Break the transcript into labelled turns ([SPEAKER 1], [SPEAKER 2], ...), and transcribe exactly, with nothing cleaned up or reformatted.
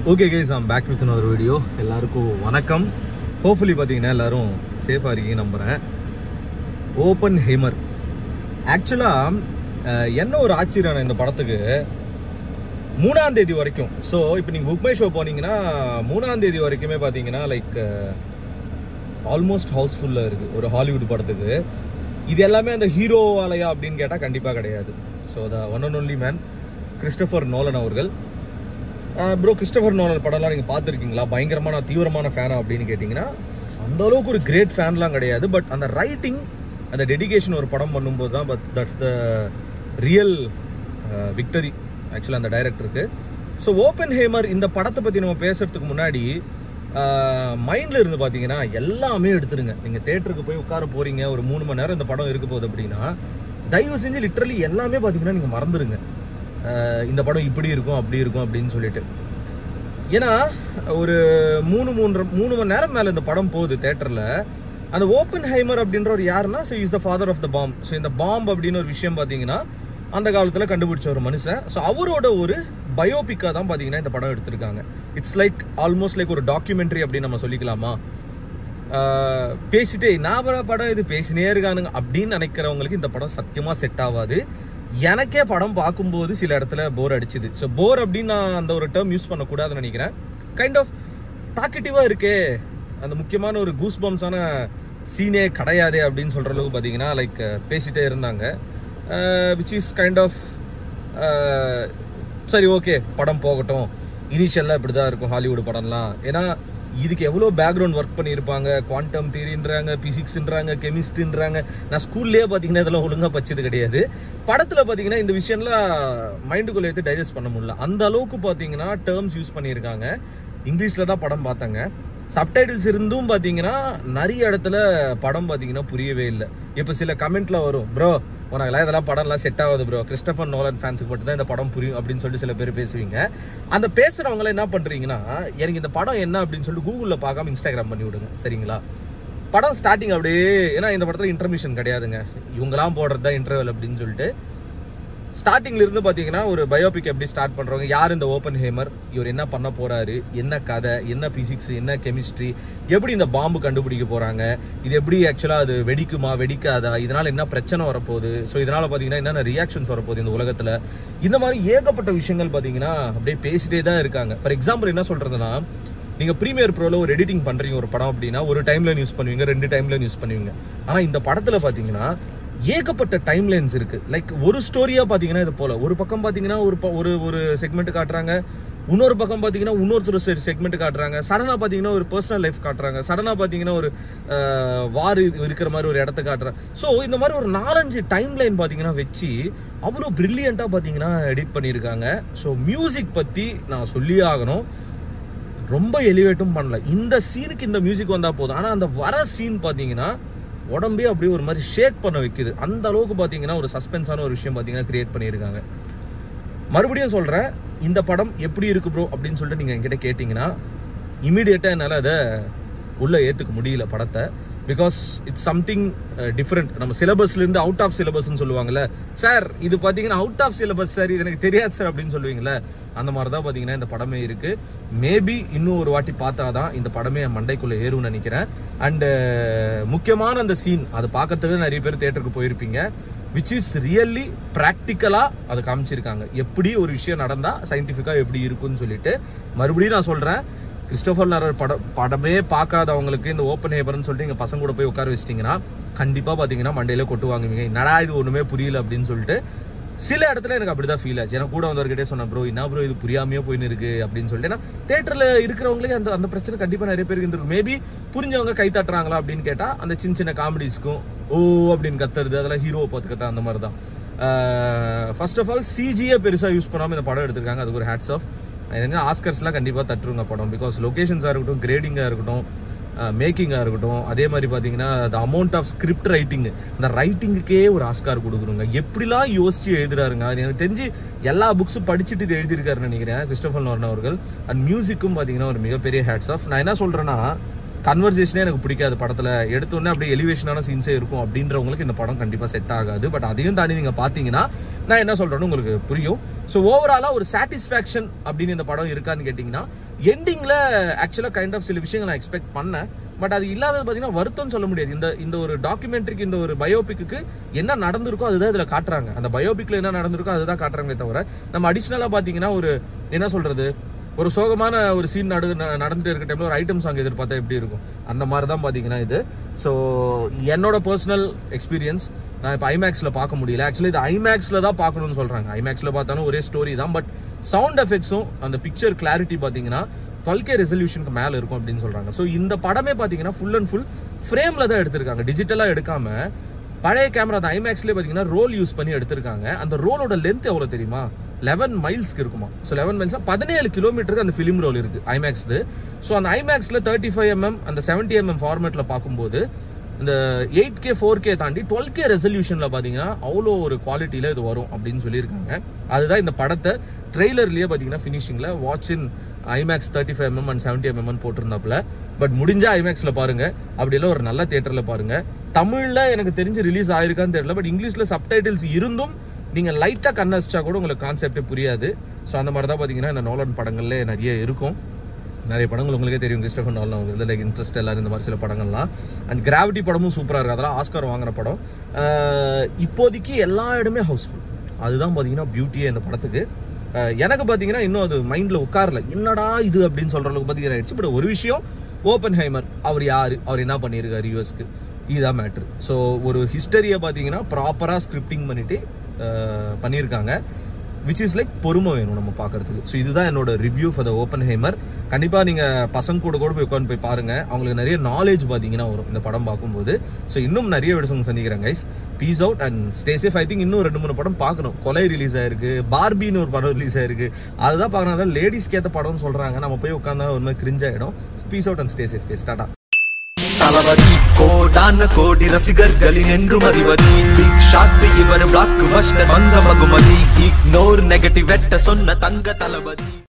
[SPEAKER 1] Okay guys, I'm back with another video. எல்லாருக்கும் வணக்கம். Hopefully பாத்தீங்கன்னா எல்லாரும் சேஃபா இருக்கீங்க நம்புறேன். Oppenheimer. Actually என்ன ஒரு ஆச்சரியம் இந்த படத்துக்கு மூணாம் தேதி வரைக்கும். சோ இப்போ நீங்க புக் மை ஷோ போனீங்கன்னா மூணாம் தேதி வரைக்குமே பாத்தீங்கன்னா லைக் ஆல்மோஸ்ட் ஹவுஸ்ஃபுல்லா இருக்கு ஒரு ஹாலிவுட் படத்துக்கு. இது எல்லாமே அந்த ஹீரோவாலயா அப்படின்னு கேட்டா கண்டிப்பா கிடையாது. So the one and only man ChristopherNolan அவர்கள். ப்ரோ கிறிஸ்டோபர் நோலன் படம்லாம் நீங்கள் பார்த்துருக்கீங்களா? பயங்கரமான தீவிரமான ஃபேனா அப்படின்னு கேட்டிங்கன்னா அந்த அளவுக்கு ஒரு கிரேட் ஃபேன்லாம் கிடையாது. பட் அந்த ரைட்டிங் அந்த டெடிகேஷன் ஒரு படம் பண்ணும்போது தான் but that's the real victory ஆக்சுவலாக அந்த டைரக்டருக்கு. ஸோ ஓப்பன்ஹைமர் இந்த படத்தை பற்றி நம்ம பேசுறதுக்கு முன்னாடி மைண்டில் இருந்து பார்த்தீங்கன்னா எல்லாமே எடுத்துருங்க. நீங்கள் தேட்டருக்கு போய் உட்கார போகிறீங்க, ஒரு மூணு மணி நேரம் இந்த படம் இருக்க போகுது அப்படின்னா தயவு செஞ்சு லிட்ரலி எல்லாமே பார்த்தீங்கன்னா நீங்கள் மறந்துடுங்க. இந்த படம் இப்படி இருக்கும் அப்படி இருக்கும் அப்படின்னு சொல்லிட்டு. ஏன்னா ஒரு மூணு மூன்று மூணு மணி நேரம் மேலே இந்த படம் போகுது தேட்டரில். அந்த ஓப்பன்ஹைமர் அப்படின்ற ஒரு யாருன்னா so is the father of the bomb. So இந்த பாம் அப்படின்னு ஒரு விஷயம் பார்த்தீங்கன்னா அந்த காலத்தில் கண்டுபிடிச்ச ஒரு மனுஷன். ஸோ அவரோட ஒரு பயோபிக்காக தான் பார்த்தீங்கன்னா இந்த படம் எடுத்திருக்காங்க. இட்ஸ் லைக் ஆல்மோஸ்ட் லைக் ஒரு டாக்குமெண்ட்ரி அப்படின்னு நம்ம சொல்லிக்கலாமா? பேசிட்டே நான் படம் இது பேசினே இருக்கானுங்க அப்படின்னு நினைக்கிறவங்களுக்கு இந்த படம் சத்தியமாக செட் ஆகாது. எனக்கே படம் பார்க்கும்போது சில இடத்துல போர் அடிச்சுது. ஸோ போர் அப்படின்னு நான் அந்த ஒரு டேர்ம் யூஸ் பண்ணக்கூடாதுன்னு நினைக்கிறேன். கைண்ட் ஆஃப் டாக்கெட்டிவாக இருக்கே, அந்த முக்கியமான ஒரு கூஸ் பம்ஸான சீனே கிடையாதே அப்படின்னு சொல்கிற அளவுக்கு பார்த்தீங்கன்னா லைக் பேசிகிட்டே இருந்தாங்க. விச் இஸ் கைண்ட் ஆஃப் சரி ஓகே படம் போகட்டும், இனிஷியலாக இப்படி தான் இருக்கும் ஹாலிவுட் படம்லாம். ஏன்னா இதுக்கு எவ்வளோ பேக்ரவுண்ட் ஒர்க் பண்ணியிருப்பாங்க. குவாண்டம் தியரின்றாங்க, பிசிக்ஸ்ன்றாங்க, கெமிஸ்ட்ரின்றாங்க. நான் ஸ்கூல்லேயே பார்த்தீங்கன்னா இதெல்லாம் ஒழுங்காக படிச்சது கிடையாது. படத்தில் பார்த்தீங்கன்னா இந்த விஷயம்லாம் மைண்டுக்குள்ளே எடுத்து டைஜஸ்ட் பண்ண முடியல. அந்த அளவுக்கு பார்த்தீங்கன்னா டேர்ம்ஸ் யூஸ் பண்ணியிருக்காங்க. இங்கிலீஷில் தான் படம் பார்த்தாங்க. சப்டைட்டில்ஸ் இருந்தும் பார்த்தீங்கன்னா நிறைய இடத்துல படம் பார்த்தீங்கன்னா புரியவே இல்லை. இப்போ சில கமெண்ட்ல வரும், ப்ரோ உனக்குலாம் இதெல்லாம் படம்லாம் செட் ஆகுது ப்ரோ, கிறிஸ்டோபர் நோலன் ஃபேன்ஸுக்கு மட்டும் தான் இந்த படம் புரியும் அப்படின்னு சொல்லிட்டு சில பேர் பேசுவீங்க. அந்த பேசுகிறவங்களாம் என்ன பண்ணுறீங்கன்னா எனக்கு இந்த படம் என்ன அப்படின்னு சொல்லிட்டு கூகுளில் பார்க்காம இன்ஸ்டாகிராம் பண்ணி விடுங்க சரிங்களா? படம் ஸ்டார்டிங் அப்படியே, ஏன்னா இந்த படத்தில் இன்டர்மிஷன் கிடையாதுங்க, இவங்களாம் போடுறது தான் இன்டர்வல் அப்படின்னு சொல்லிட்டு ஸ்டார்டிங்ல இருந்து பார்த்தீங்கன்னா ஒரு பயோபிக் எப்படி ஸ்டார்ட் பண்ணுறவங்க, யார் இந்த ஓப்பன்ஹைமர், இவர் என்ன பண்ண போறாரு, என்ன கதை, என்ன பிசிக்ஸ், என்ன கெமிஸ்ட்ரி, எப்படி இந்த பாம்பு கண்டுபிடிக்க போறாங்க, இது எப்படி ஆக்சுவலாக அது வெடிக்குமா வெடிக்காதா, இதனால என்ன பிரச்சனை வரப்போகுது, ஸோ இதனால பார்த்தீங்கன்னா என்னென்ன ரியாக்ஷன்ஸ் வரப்போகுது இந்த உலகத்தில், இந்த மாதிரி ஏகப்பட்ட விஷயங்கள் பார்த்தீங்கன்னா அப்படியே பேசிட்டே தான் இருக்காங்க. ஃபார் எக்ஸாம்பிள் என்ன சொல்றதுன்னா, நீங்க ப்ரீமியர் ப்ரோல ஒரு எடிட்டிங் பண்றீங்க ஒரு படம் அப்படின்னா ஒரு டைம்ல யூஸ் பண்ணுவீங்க, ரெண்டு டைம்ல யூஸ் பண்ணுவீங்க. ஆனா இந்த படத்துல பாத்தீங்கன்னா ஏகப்பட்ட டைம் லைன்ஸ் இருக்கு. லைக் ஒரு ஸ்டோரியா பாத்தீங்கன்னா இது போல ஒரு பக்கம் பாத்தீங்கன்னா ஒரு ஒரு ஒரு செக்மெண்ட் காட்டுறாங்க, இன்னொரு பக்கம் பாத்தீங்கன்னா இன்னொருத்தர் செக்மெண்ட் காட்டுறாங்க, சடனா பாத்தீங்கன்னா ஒரு பர்சனல் லைஃப் காட்டுறாங்க, சடனா பாத்தீங்கன்னா ஒரு வார் இருக்கிற மாதிரி ஒரு இடத்த காட்டுறாங்க. ஸோ இந்த மாதிரி ஒரு நாலஞ்சு டைம் லைன் பாத்தீங்கன்னா வச்சு அவ்வளோ பிரில்லியண்டா பாத்தீங்கன்னா எடிட் பண்ணியிருக்காங்க. ஸோ மியூசிக் பத்தி நான் சொல்லியே ஆகணும், ரொம்ப எலிவேட்டும் பண்ணல. இந்த சீனுக்கு இந்த மியூசிக் வந்தா போதும், ஆனா அந்த வர சீன் பாத்தீங்கன்னா உடம்பே அப்படியே ஒரு மாதிரி ஷேக் பண்ண வைக்குது. அந்த அளவுக்கு பாத்தீங்கன்னா ஒரு சஸ்பென்ஸான ஒரு விஷயம் பாத்தீங்கன்னா கிரியேட் பண்ணியிருக்காங்க. மறுபடியும் சொல்றேன், இந்த படம் எப்படி இருக்கு ப்ரோ அப்படின்னு சொல்லிட்டு நீங்க என்கிட்ட கேட்டீங்கன்னா இமீடியட்டா என்னால அதை உள்ள ஏத்துக்க முடியல படத்தை. Because it's something different. நம்ம சிலபஸ்ல இருந்து அவுட் ஆஃப் சிலபஸ்ன்னு சொல்லுவாங்கல்ல, சார் இது பாத்தீங்கன்னா அவுட் ஆஃப் சிலபஸ் சார், இது எனக்கு தெரியாது சார் அப்படின்னு சொல்லுவீங்களே, அந்த மாதிரி தான் பாத்தீங்கன்னா இந்த படமே இருக்கு. மேபி இன்னும் ஒரு வாட்டி பார்த்தாதான் இந்த படமே என் மண்டைக்குள்ள ஏறும்னு நினைக்கிறேன். அண்ட் முக்கியமான அந்த சீன் அதை பார்க்கறதுக்கு நிறைய பேர் தியேட்டருக்கு போயிருப்பீங்க. விச் இஸ் ரியல்லி ப்ராக்டிக்கலா அதை காமிச்சிருக்காங்க, எப்படி ஒரு விஷயம் நடந்தா சயின்டிஃபிக்கா எப்படி இருக்குன்னு சொல்லிட்டு. மறுபடியும் நான் சொல்றேன், கிறிஸ்டோபர் நோலன் படம் படமே பார்க்காதவங்களுக்கு இந்த ஓப்பன்ஹைமர்னு சொல்லிட்டு எங்க பசங்க கூட போய் உட்கார வச்சிட்டீங்கன்னா கண்டிப்பா பாத்தீங்கன்னா மண்டையில கொட்டு வாங்குவீங்க, என்னடா இது ஒண்ணுமே புரியல அப்படின்னு சொல்லிட்டு. சில இடத்துல எனக்கு அப்படிதான் ஃபீல் ஆச்சு. எனக்கு கூட வந்தவர்கிட்டே சொன்னேன், ப்ரோ என்ன ப்ரோ இது புரியாமையே போயின்னு இருக்கு அப்படின்னு சொல்லிட்டு. ஏன்னா தேட்டர்ல இருக்கிறவங்களே அந்த அந்த பிரச்சனை கண்டிப்பா நிறைய பேருக்கு இருந்திருக்கு. மேபி புரிஞ்சவங்க கை தட்டுறாங்களா அப்படின்னு கேட்டா அந்த சின்ன சின்ன காமெடிஸ்க்கும் ஓ அப்படின்னு கத்துறது, அதெல்லாம் ஹீரோவை பார்த்து கத்த அந்த மாதிரி தான். ஃபர்ஸ்ட் ஆஃப் ஆல் சிஜியை பெருசா யூஸ் பண்ணாம இந்த படம் எடுத்திருக்காங்க, அதுக்கு ஒரு ஹேட்ஸ் ஆஃப். எனக்கு ஆஸ்கர்ஸ்லாம் கண்டிப்பாக தட்டுருங்க படம். பிகாஸ் லொக்கேஷன்ஸாக இருக்கட்டும், கிரேடிங்காக இருக்கட்டும், மேக்கிங்காக இருக்கட்டும், அதே மாதிரி பார்த்தீங்கன்னா the amount of script writing, இந்த ரைட்டிங்குக்கே ஒரு ஆஸ்கார் கொடுக்குறோங்க. எப்படிலாம் யோசிச்சு எழுதுறாருங்க, அது எனக்கு தெரிஞ்சு எல்லா புக்ஸும் படிச்சுட்டு இது எழுதியிருக்காருன்னு நினைக்கிறேன் கிறிஸ்டோபர் நோலன் அவர்கள். அண்ட் மியூசிக்கும் பார்த்தீங்கன்னா ஒரு மிகப்பெரிய ஹேட்ஸ் ஆஃப். நான் என்ன சொல்கிறேன்னா, கன்வர்சேஷனே எனக்கு பிடிக்காது படத்தில். எடுத்தோடனே அப்படியே எலிவேஷனான சீன்ஸே இருக்கும் அப்படின்றவங்களுக்கு இந்த படம் கண்டிப்பாக செட் ஆகாது. பட் அதையும் தாண்டி நீங்கள் பார்த்தீங்கன்னா நான் என்ன சொல்கிறேன்னு உங்களுக்கு புரியும். ஸோ ஓவராலாக ஒரு சாட்டிஸ்ஃபேக்ஷன் அப்படின்னு இந்த படம் இருக்கான்னு கேட்டிங்கன்னா, எண்டிங்கில் ஆக்சுவலாக கைண்ட் ஆஃப் சில விஷயங்கள் நான் எக்ஸ்பெக்ட் பண்ணேன். பட் அது இல்லாதது பார்த்தீங்கன்னா வருத்தம்னு சொல்ல முடியாது. இந்த இந்த ஒரு டாக்குமெண்ட்ரிக்கு, இந்த ஒரு பயோபிக்கு என்ன நடந்திருக்கோ அதுதான் இதில் காட்டுறாங்க. அந்த பயோபிக்கில் என்ன நடந்திருக்கோ அதுதான் காட்டுறாங்களே தவிர, நம்ம அடிஷ்னலாக பார்த்தீங்கன்னா ஒரு என்ன சொல்கிறது, ஒரு சோகமான ஒரு சீன் நடு நடந்துட்டு இருக்க டைமில் ஒரு ஐட்டம் சாங் எதிர்பார்த்தா எப்படி இருக்கும், அந்த மாதிரி தான் பார்த்தீங்கன்னா இது. ஸோ என்னோட பர்சனல் எக்ஸ்பீரியன்ஸ், நான் இப்போ ஐமேக்ஸில் பார்க்க முடியல. ஆக்சுவலி இது ஐமேக்ஸில் தான் பார்க்கணும்னு சொல்கிறாங்க. ஐமேக்ஸில் பார்த்தாலும் ஒரே ஸ்டோரி தான். பட் சவுண்ட் எஃபெக்ட்ஸும் அந்த பிக்சர் கிளாரிட்டி பார்த்தீங்கன்னா டுவெல் கே ரெசல்யூஷனுக்கு மேலே இருக்கும் அப்படின்னு சொல்கிறாங்க. ஸோ இந்த படமே பார்த்தீங்கன்னா ஃபுல் அண்ட் ஃபுல் ஃப்ரேமில் தான் எடுத்திருக்காங்க, டிஜிட்டலாக எடுக்காமல். பழைய கேமரா தான் ஐமேக்ஸ்லேயே பார்த்தீங்கன்னா ரோல் யூஸ் பண்ணி எடுத்திருக்காங்க. அந்த ரோலோட லென்த் எவ்வளோ தெரியுமா, லெவன் மைல்ஸ்க்கு இருக்குமா. ஸோ லெவன் மைல்ஸ் பதினேழு கிலோமீட்டருக்கு அந்த ஃபிலிம் ரோல் இருக்குது ஐமேக்ஸ்து. ஸோ அந்த ஐமேக்ஸில் தேர்ட்டி ஃபைவ் எம்எம் அந்த செவன்ட்டி எம்எம் ஃபார்மேட்டில் பார்க்கும்போது இந்த எயிட் கே ஃபோர் கே தாண்டி டுவெல் கே ரெசல்யூஷனில் பார்த்தீங்கன்னா அவ்வளோ ஒரு குவாலிட்டியில் இது வரும் அப்படின்னு சொல்லியிருக்காங்க. அதுதான் இந்த படத்தை ட்ரெய்லர்லேயே பார்த்தீங்கன்னா ஃபினிஷிங்கில் watch in IMAX thirty five MM and seventy எம்எம்னு போட்டிருந்தாப்புல. பட் முடிஞ்சா ஐமேக்ஸில் பாருங்கள், அப்படியெல்லாம் ஒரு நல்ல தியேட்டரில் பாருங்கள். தமிழில் எனக்கு தெரிஞ்சு ரிலீஸ் ஆயிருக்கான்னு தெரியல, பட் இங்கிலீஷில் சப்டைட்டில்ஸ் இருந்தும் நீங்கள் லைட்டாக கண்ணடிச்சா கூட உங்களுக்கு கான்செப்டே புரியாது. ஸோ அந்த மாதிரி தான் பார்த்தீங்கன்னா இந்த நோலன் படங்கள்லே நிறைய இருக்கும். நிறைய படங்கள் உங்களுக்கே தெரியும், கிறிஸ்டோபர் நோலன் அவங்க லைக் இன்ட்ரெஸ்ட் எல்லாரும் இந்த மாதிரி சில படங்கள்லாம். அண்ட் கிராவிட்டி படமும் சூப்பராக இருக்குது, அதெல்லாம் ஆஸ்கார் வாங்குற படம். இப்போதைக்கு எல்லா இடமே ஹவுஸ்ஃபுல், அதுதான் பார்த்தீங்கன்னா பியூட்டியே இந்த படத்துக்கு. எனக்கு பார்த்தீங்கன்னா இன்னும் அது மைண்டில் உட்காரல, என்னடா இது அப்படின்னு சொல்கிற அளவுக்கு பார்த்தீங்கன்னா ஆயிடுச்சு. பட் ஒரு விஷயம், ஓப்பன்ஹைமர் அவர் யார், அவர் என்ன பண்ணியிருக்காரு யூஎஸ்க்கு, இதுதான் மேட்ரு. ஸோ ஒரு ஹிஸ்டரியை பார்த்தீங்கன்னா ப்ராப்பராக ஸ்கிரிப்டிங் பண்ணிட்டு பண்ணியிருக்காங்க, விச் இஸ் லைக் பொறுமை வேணும் நம்ம பார்க்கறதுக்கு. ஸோ இதுதான் என்னோட ரிவ்யூ ஃபார் த ஓப்பன்ஹைமர். கண்டிப்பாக நீங்கள் பசங்க கூட கூட போய் உட்காந்து போய் பாருங்கள், அவங்களுக்கு நிறைய நாலேஜ் பார்த்தீங்கன்னா வரும் இந்த படம் பார்க்கும்போது. ஸோ இன்னும் நிறைய விடசங்க சந்திக்கிறேன் guys. Peace out and stay safe. I think இன்னும் ரெண்டு மூணு படம் பார்க்கணும். கொலை ரிலீஸ் ஆயிருக்கு, பார்பின்னு ஒரு படம் ரிலீஸ் ஆயிருக்கு, அதுதான் பார்க்கணும். அதான் லேடிஸ்க்கு ஏற்ற படம்னு சொல்கிறாங்க, நம்ம போய் உட்காந்தா ஒரு மாதிரி கிரிஞ்ச் ஆகிடும். Peace out and stay safe guys. டாடா.
[SPEAKER 2] தளபதி கோடான கோடி ரசிகர்களின் என்றும் அறிவது பிக் ஷாட் இவர் பிளாக் பஸ்டர் வந்த மகுமதி இக்னோர் நெகட்டிவ் வெட்ட சொன்ன தங்க தளபதி.